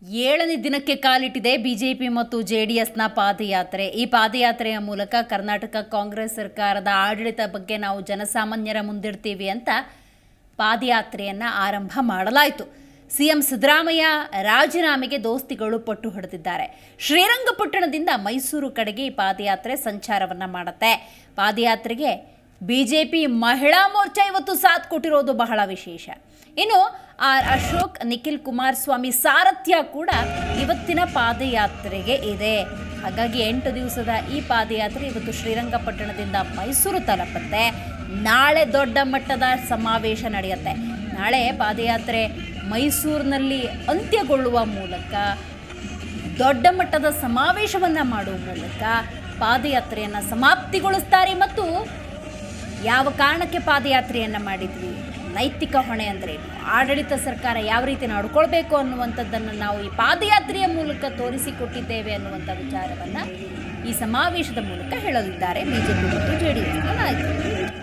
ಏಳನೇ ದಿನಕ್ಕೆ ಕಾಲಿಟ್ಟಿದೆ ಬಿಜೆಪಿ ಮತ್ತು ಜೆಡಿಎಸ್ನ ಪಾದಯಾತ್ರೆ. ಈ ಪಾದಯಾತ್ರೆಯ ಮೂಲಕ ಕರ್ನಾಟಕ ಕಾಂಗ್ರೆಸ್ ಸರ್ಕಾರದ ಆಡಳಿತ ಬಗ್ಗೆ ನಾವು ಜನಸಾಮಾನ್ಯರ ಮುಂದಿಡ್ತೀವಿ ಅಂತ ಪಾದಯಾತ್ರೆಯನ್ನು ಆರಂಭ ಮಾಡಲಾಯಿತು. ಸಿಎಂ ಸಿದ್ದರಾಮಯ್ಯ ರಾಜೀನಾಮೆಗೆ ದೋಸ್ತಿಗಳು ಪಟ್ಟು ಹಿಡಿದಿದ್ದಾರೆ. ಶ್ರೀರಂಗಪಟ್ಟಣದಿಂದ ಮೈಸೂರು ಕಡೆಗೆ ಈ ಪಾದಯಾತ್ರೆ ಸಂಚಾರವನ್ನು ಮಾಡುತ್ತೆ. ಪಾದಯಾತ್ರೆಗೆ ಬಿಜೆಪಿ ಮಹಿಳಾ ಮೋರ್ಚಾ ಇವತ್ತು ಸಾಥ್ ಕೊಟ್ಟಿರೋದು ಬಹಳ ವಿಶೇಷ. ಇನ್ನು ಆರ್ ಅಶೋಕ್, ನಿಖಿಲ್ ಕುಮಾರಸ್ವಾಮಿ ಸಾರಥ್ಯ ಕೂಡ ಇವತ್ತಿನ ಪಾದಯಾತ್ರೆಗೆ ಇದೆ. ಹಾಗಾಗಿ 8 ದಿವಸದ ಈ ಪಾದಯಾತ್ರೆ ಇವತ್ತು ಶ್ರೀರಂಗಪಟ್ಟಣದಿಂದ ಮೈಸೂರು ತಲುಪುತ್ತೆ. ನಾಳೆ ದೊಡ್ಡ ಮಟ್ಟದ ಸಮಾವೇಶ ನಡೆಯುತ್ತೆ. ನಾಳೆ ಪಾದಯಾತ್ರೆ ಮೈಸೂರಿನಲ್ಲಿ ಅಂತ್ಯಗೊಳ್ಳುವ ಮೂಲಕ ದೊಡ್ಡ ಮಟ್ಟದ ಸಮಾವೇಶವನ್ನು ಮಾಡುವ ಮೂಲಕ ಪಾದಯಾತ್ರೆಯನ್ನು ಸಮಾಪ್ತಿಗೊಳಿಸ್ತಾರೆ. ಮತ್ತು ಯಾವ ಕಾರಣಕ್ಕೆ ಪಾದಯಾತ್ರೆಯನ್ನು ಮಾಡಿದ್ವಿ, ನೈತಿಕ ಹೊಣೆ ಅಂದರೆ ಆಡಳಿತ ಸರ್ಕಾರ ಯಾವ ರೀತಿ ನಡ್ಕೊಳ್ಬೇಕು ಅನ್ನುವಂಥದ್ದನ್ನು ನಾವು ಈ ಪಾದಯಾತ್ರೆಯ ಮೂಲಕ ತೋರಿಸಿಕೊಟ್ಟಿದ್ದೇವೆ ಅನ್ನುವಂಥ ವಿಚಾರವನ್ನು ಈ ಸಮಾವೇಶದ ಮೂಲಕ ಹೇಳಲಿದ್ದಾರೆ ಬಿಜೆಪಿ ಮತ್ತು ಜೆಡಿಎಸ್ನ ನಾಯಕರು.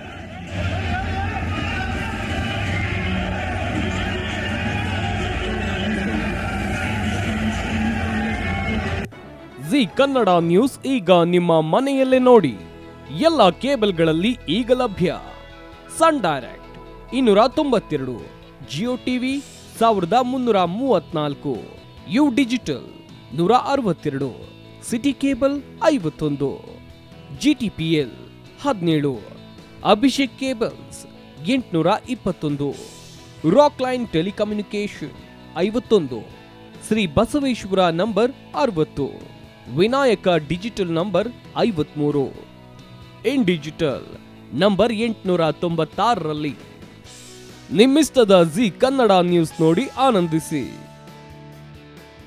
ಜಿ ಕನ್ನಡ ನ್ಯೂಸ್ ಈಗ ನಿಮ್ಮ ಮನೆಯಲ್ಲೇ ನೋಡಿ. ಎಲ್ಲ ಕೇಬಲ್ಗಳಲ್ಲಿ ಈಗ ಲಭ್ಯ. Sun Direct 292, Jio TV 1334, U Digital 162, City Cable 51, GTPL 17, Abhishek Cables 821, Rock Line Telecommunication 51, Shri Basaveshwara number 60, Vinayaka digital number 53, In digital number 896ರಲ್ಲಿ. ನಿಮ್ಮಿಸ್ತದ ಜಿ ಕನ್ನಡ ನ್ಯೂಸ್ ನೋಡಿ ಆನಂದಿಸಿ.